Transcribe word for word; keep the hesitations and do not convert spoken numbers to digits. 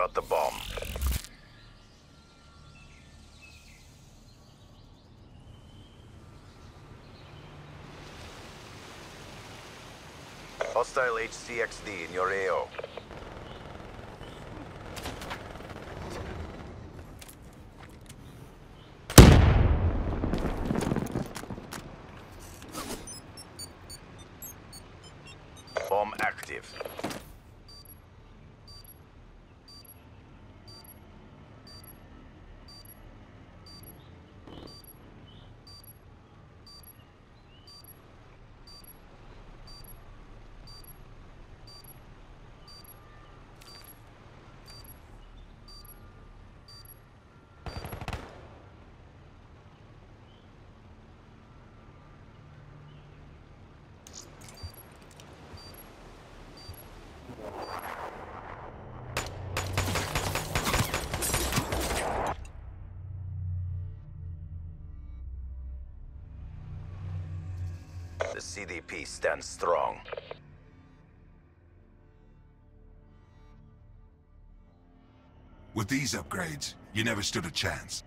out the bomb. Hostile H C X D in your A O. Bomb active. The C D P stands strong. With these upgrades, you never stood a chance.